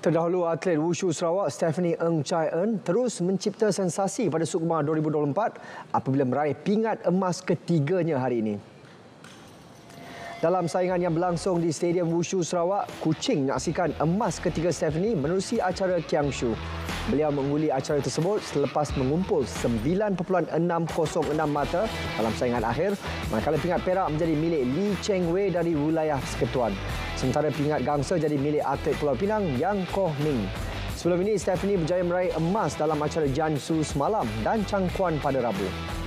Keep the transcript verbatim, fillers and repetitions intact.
Terdahulu atlet Wushu Sarawak Stephanie Ng Chai Eun terus mencipta sensasi pada Sukma dua ribu dua puluh empat apabila meraih pingat emas ketiganya hari ini. Dalam saingan yang berlangsung di Stadium Wushu Sarawak, Kuching menyaksikan emas ketiga Stephanie menerusi acara Kiangshu. Beliau mengguli acara tersebut selepas mengumpul sembilan perpuluhan enam kosong enam mata dalam saingan akhir, manakala pingat perak menjadi milik Lee Cheng Wei dari wilayah Persekutuan. Sementara pingat gangsa jadi milik atlet Pulau Pinang Yang Koh Ning. Sebelum ini, Stephanie berjaya meraih emas dalam acara Jiangsu semalam dan Changkuan pada Rabu.